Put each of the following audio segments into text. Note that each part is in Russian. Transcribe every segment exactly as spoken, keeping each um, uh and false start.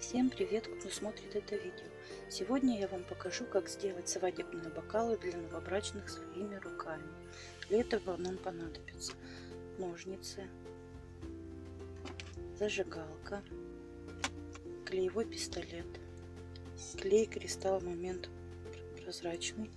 Всем привет, кто смотрит это видео. Сегодня я вам покажу, как сделать свадебные бокалы для новобрачных своими руками. Для этого нам понадобятся ножницы, зажигалка, клеевой пистолет, клей кристалл момент прозрачный,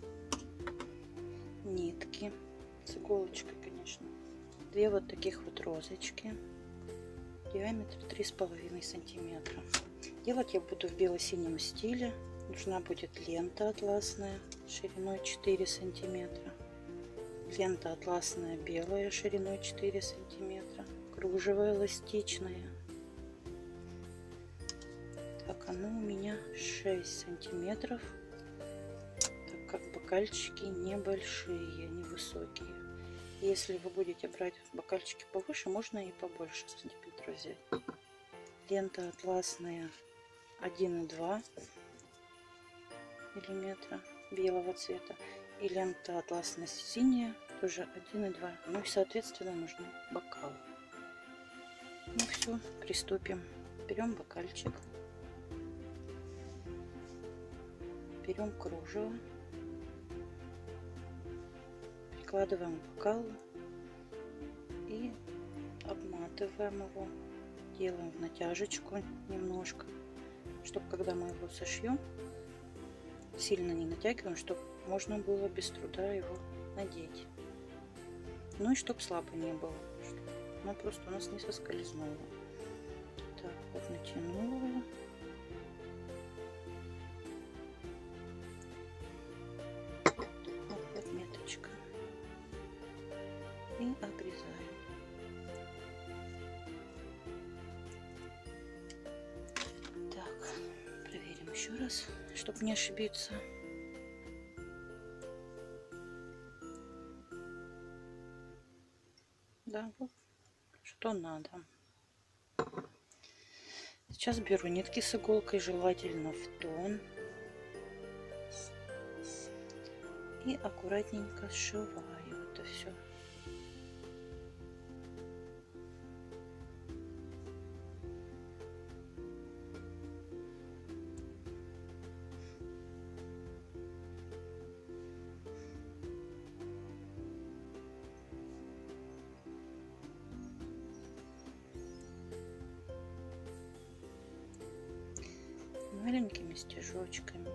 нитки с иголочкой, конечно, две вот таких вот розочки, диаметр три с половиной сантиметра. Делать я буду в бело-синем стиле. Нужна будет лента атласная шириной четыре сантиметра, лента атласная белая шириной четыре сантиметра, кружево эластичное. Так, оно у меня шесть сантиметров, так как бокальчики небольшие, невысокие. Если вы будете брать бокальчики повыше, можно и побольше сантиметров взять. Лента атласная один и два миллиметра белого цвета, и лента атласная синяя тоже один и два. Ну и соответственно нужны бокалы. Ну все, приступим. Берем бокальчик, берем кружево, прикладываем к бокалу и обматываем его, делаем в натяжечку немножко, чтобы когда мы его сошьем, сильно не натягиваем, чтобы можно было без труда его надеть. Ну и чтобы слабо не было, чтобы оно просто у нас не соскользнуло. Так, вот натянула его. Вот отметочка. И обрезаем. Так, проверим еще раз, чтобы не ошибиться. Да, вот что надо. Сейчас беру нитки с иголкой, желательно в тон, и аккуратненько сшиваю это все. Маленькими стежочками.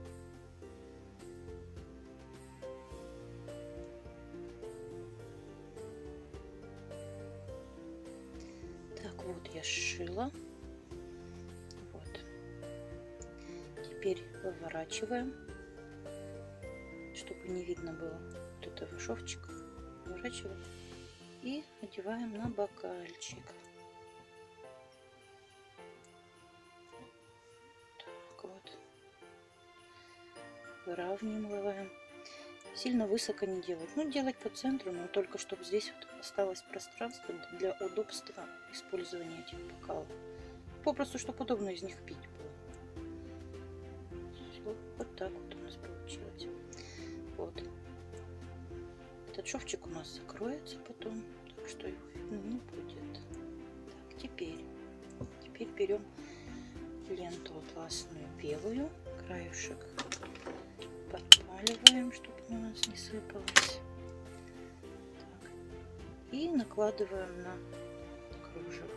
Так, вот я сшила. Вот. Теперь выворачиваем, чтобы не видно было вот этого шовчика. Выворачиваем и одеваем на бокальчик. Вот. Выравниваем. Сильно высоко не делать. Ну, делать по центру, но только чтобы здесь вот осталось пространство для удобства использования этих бокалов. Попросту, чтобы удобно из них пить было. Все, вот так вот у нас получилось. Вот. Этот шовчик у нас закроется потом, так что его видно не будет. Так, теперь, теперь берем ленту атласную белую, краюшек подпаливаем, чтобы у нас не сыпалось. Так. И накладываем на кружево.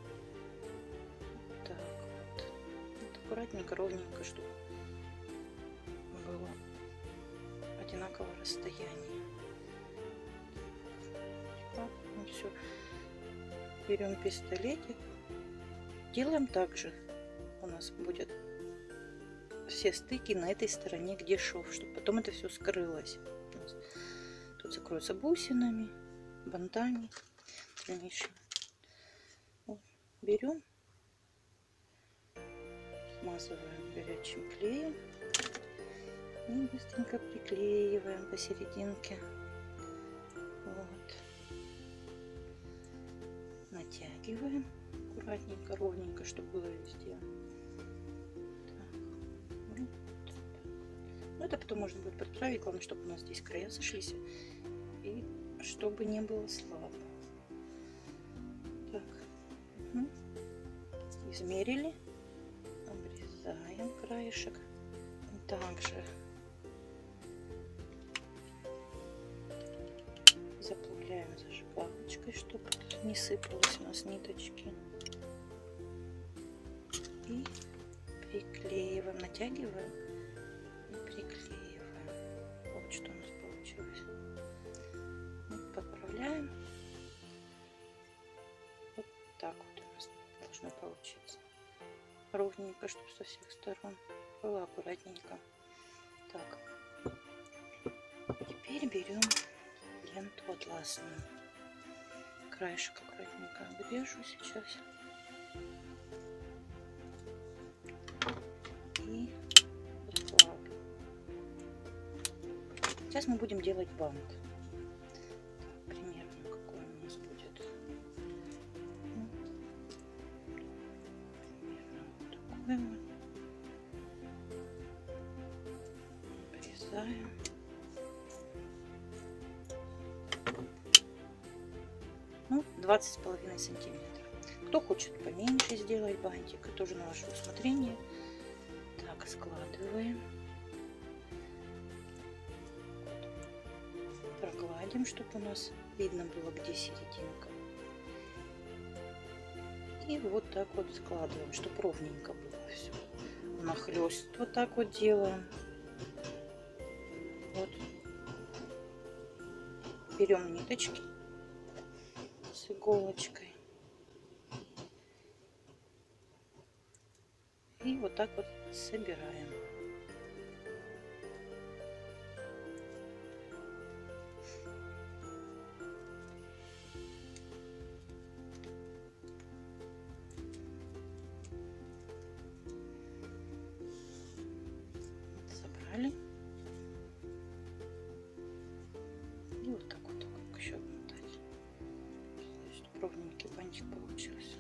Так вот. Вот аккуратненько, ровненько, чтобы было одинаковое расстояние. Так, ну все. Берем пистолетик. Делаем так же. У нас будет все стыки на этой стороне, где шов, чтобы потом это все скрылось. Тут закроются бусинами, бантами дальнейшими. Вот. Берем, смазываем горячим клеем и быстренько приклеиваем посерединке. Вот. Натягиваем аккуратненько, ровненько, чтобы было везде. Ну, это потом можно будет подправить. Главное, чтобы у нас здесь края сошлись. И чтобы не было слабо. Так. Угу. Измерили. обрезаем краешек. Также заплавляем зажигалочкой, чтобы не сыпалось у нас ниточки. И приклеиваем, натягиваем и приклеиваем. Вот что у нас получилось. Вот подправляем. Вот так вот у нас должно получиться. Ровненько, чтобы со всех сторон было аккуратненько. Так, теперь берем ленту атласную. Краешек аккуратненько обрежу сейчас. И расплавлю. Сейчас мы будем делать бант. Так, примерно какой у нас будет. Ну, примерно вот такой вот. Обрезаем. Ну, двадцать с половиной сантиметров. Кто хочет поменьше сделать бантик, тоже на ваше усмотрение. Так, складываем. Прогладим, чтобы у нас видно было, где серединка. И вот так вот складываем, чтобы ровненько было все. Нахлёст вот так вот делаем. Вот. Берем ниточки с иголочкой. И вот так вот собираем. Собрали. И вот так вот, как еще обмотать, чтобы ровненький бантик получился.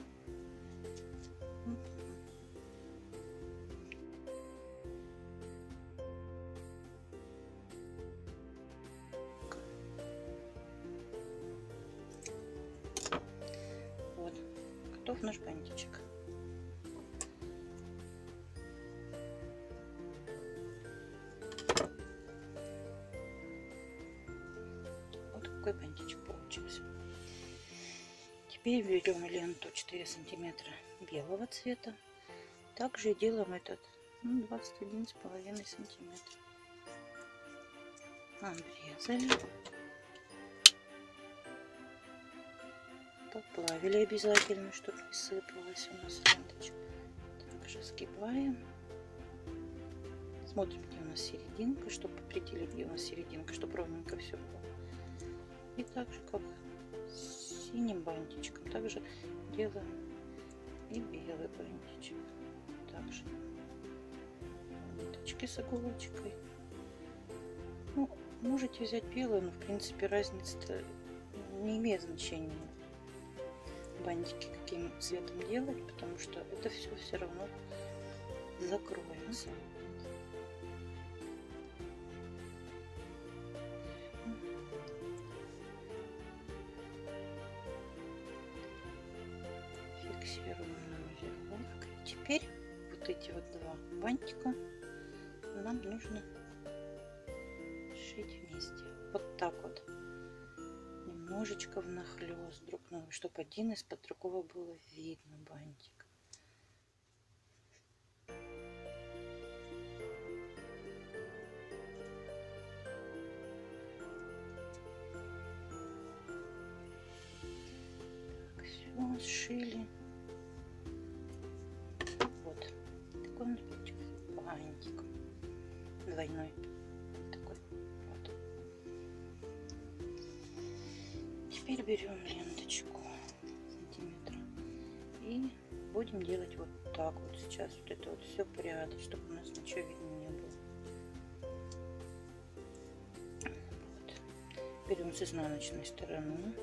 Вот, готов наш бантичек. Вот такой бантичек получился. Теперь берем ленту четыре сантиметра белого цвета. Также делаем этот, ну, двадцать один с половиной сантиметра. Обрезали. Поплавили обязательно, чтобы не сыпалась у нас ленточка. Также сгибаем. Смотрим, где у нас серединка, чтобы определить, где у нас серединка, чтобы ровненько все было. И также, как с синим бантичком, также делаем и белый бантичек. Также ниточки с иголочкой. Ну, можете взять белую, но в принципе разница не имеет значения. Бантики каким цветом делать, потому что это все все равно закроется. Фиксируем на узелок. Теперь вот эти вот два бантика нам нужно сшить вместе. Вот так вот. Немножечко внахлёст друг на друга, чтобы один из-под другого было видно бантик. Так, все, сшили. Вот такой у нас получился бантик двойной. Такой вот. Теперь берем ленточку сантиметра и будем делать вот так вот сейчас вот это вот все прятать, чтобы у нас ничего видно не было. Вот. Берем с изнаночной стороны.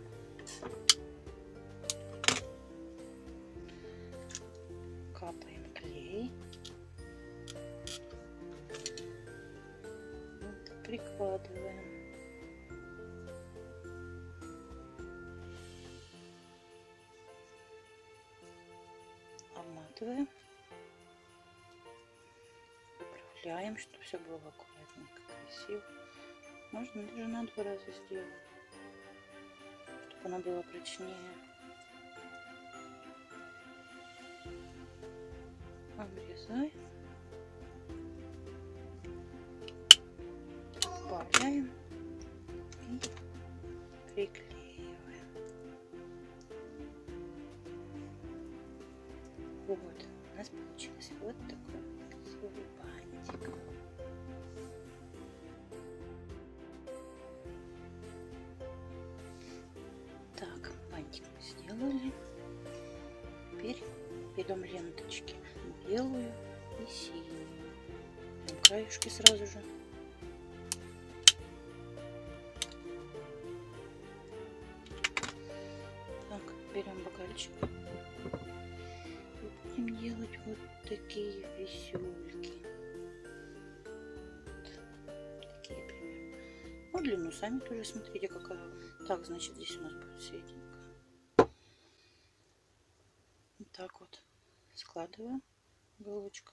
Капаем клей. Вот, прикладываем. Обматываем. закрепляем, чтобы все было аккуратненько, красиво. Можно даже на два раза сделать, чтобы она была прочнее. Обрезаем, добавляем и приклеиваем. Вот, у нас получилось вот такой красивый бантик. Так, бантик мы сделали. Теперь берем ленточки белую и синюю. Краешки сразу же. Так, берем бокальчик и будем делать вот такие висюльки. Вот такие примерно. Ну, длину сами тоже смотрите, какая. Так, значит, здесь у нас будет серединка. Вот так вот складываем головочку.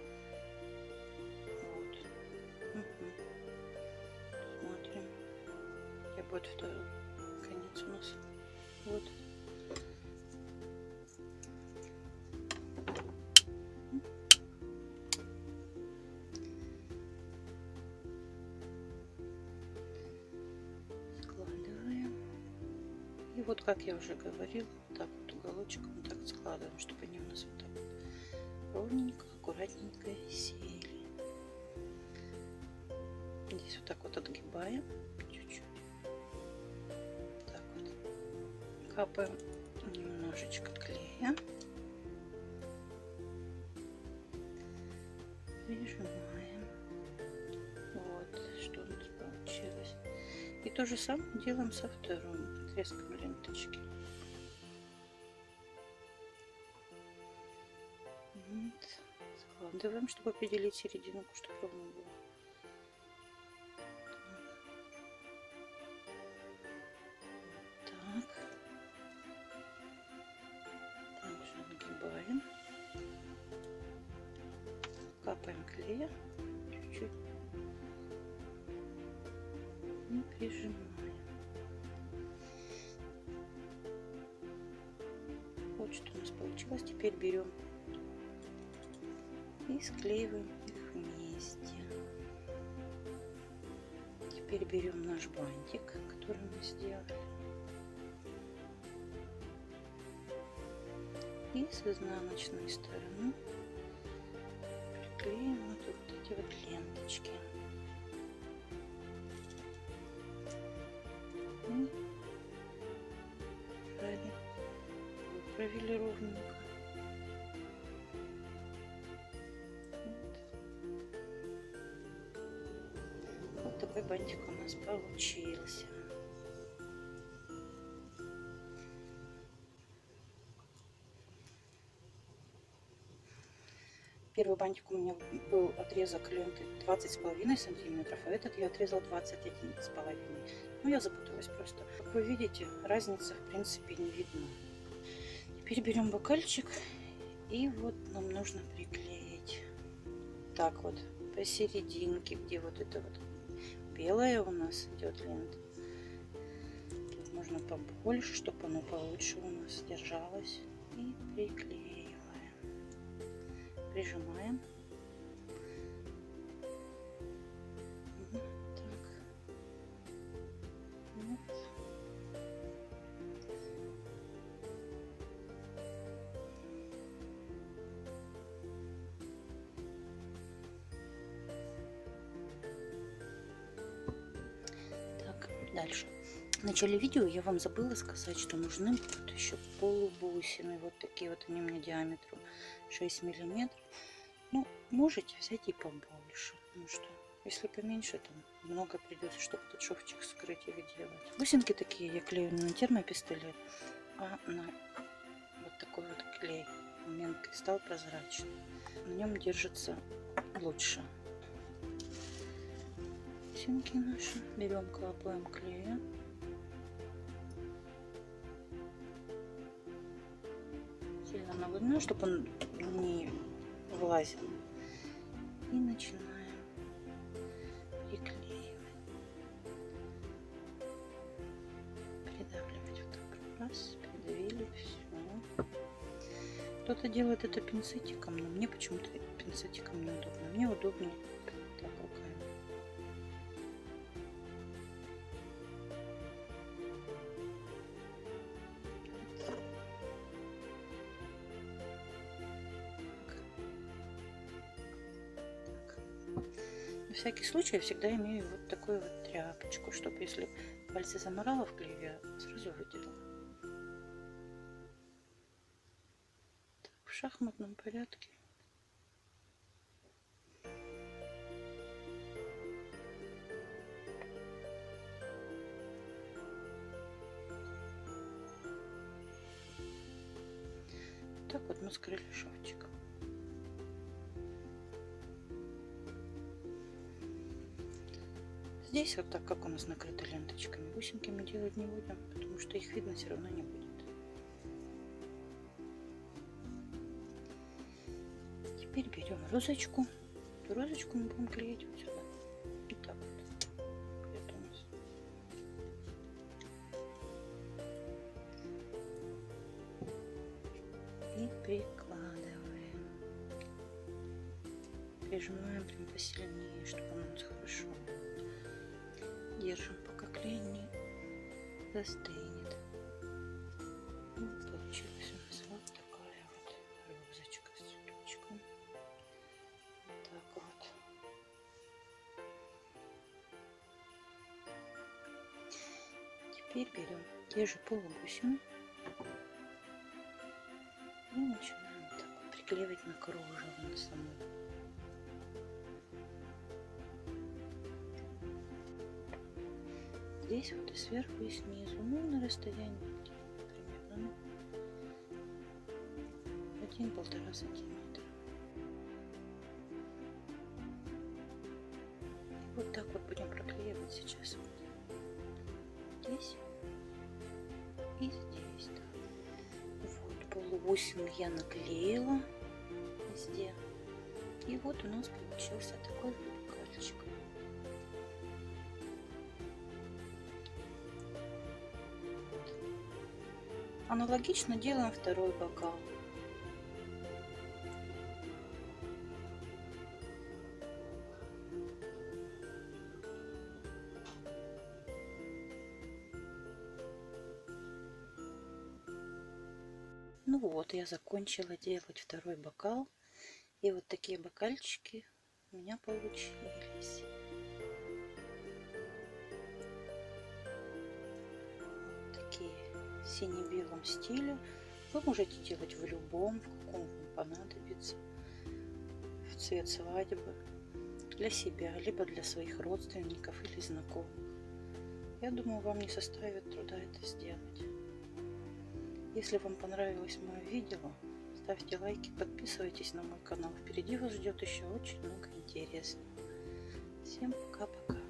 Вот. Угу. Смотрим, где будет второй конец у нас. Вот. Складываем. И вот, как я уже говорила, вот так вот уголочком вот так складываем, чтобы они у нас вот так вот ровненько, аккуратненько сели. Здесь вот так вот отгибаем чуть-чуть. Так вот. Капаем немножечко клея. Прижимаем. Вот, что у нас получилось. И то же самое делаем со вторым отрезком ленточки. Вот. Складываем, чтобы определить серединку, чтобы ровно было. Так. Также отгибаем. Капаем клея чуть-чуть. И прижимаем. Вот что у нас получилось. Теперь берем и склеиваем их вместе. Теперь берем наш бантик, который мы сделали, и с изнаночной стороны приклеим вот, вот эти вот ленточки. И сзади выправили ровненько. Вот такой бантик у нас получился. Первый бантик у меня был отрезок ленты двадцать с половиной сантиметров, а этот я отрезал двадцать один с половиной. Ну, я запуталась просто. Как вы видите, разница в принципе не видна. Теперь берем бокальчик, и вот нам нужно приклеить так вот посерединке, где вот это вот белая у нас идет лента. Тут можно побольше, чтобы оно получше у нас держалось. И приклеиваем. Прижимаем. Вот так. Вот. Так, дальше. В начале видео я вам забыла сказать, что нужны будут еще полубусины. Вот такие вот они у меня диаметром шесть миллиметров. Ну, можете взять и побольше, потому что если поменьше, то много придется, чтобы этот шовчик скрыть или делать. Бусинки такие я клею не на термопистолет, а на вот такой вот клей. Момент кристалл прозрачный. На нем держится лучше. Бусинки наши берем, капаем клея. Сильно наводную, чтобы он не влазил. И начинаем приклеивать. Придавливать вот так. Раз, придавили, все. Кто-то делает это пинцетиком, но мне почему-то пинцетиком неудобно. Мне удобнее так руками. На всякий случай я всегда имею вот такую вот тряпочку, чтобы если пальцы заморала в клею, я сразу выделила. Так, в шахматном порядке. Так вот мы скрыли шовчик. Здесь вот так, как у нас накрыто ленточками, бусинки мы делать не будем, потому что их видно все равно не будет. Теперь берем розочку. Эту розочку мы будем клеить вот сюда. Вот так вот. Это у нас. И прикладываем. Прижимаем прям посильнее, чтобы он у нас хорошо. Держим, пока клей не застынет. Вот получилась у нас вот такая вот розочка с цветочком. Так вот. Теперь берем те же полубусины и начинаем вот так вот приклеивать на кружево на саму. Здесь вот и сверху, и снизу, ну на расстоянии примерно один-полтора сантиметра. И вот так вот будем проклеивать сейчас вот здесь и здесь. Да. Вот полубусины я наклеила везде. И вот у нас получился такой бокальчик. Аналогично делаем второй бокал. Ну вот, я закончила делать второй бокал. И вот такие бокальчики у меня получились. Такие в сине-белом стиле. Вы можете делать в любом, в каком вам понадобится. В цвет свадьбы. Для себя, либо для своих родственников или знакомых. Я думаю, вам не составит труда это сделать. Если вам понравилось мое видео, ставьте лайки, подписывайтесь на мой канал. Впереди вас ждет еще очень много интересного. Всем пока-пока.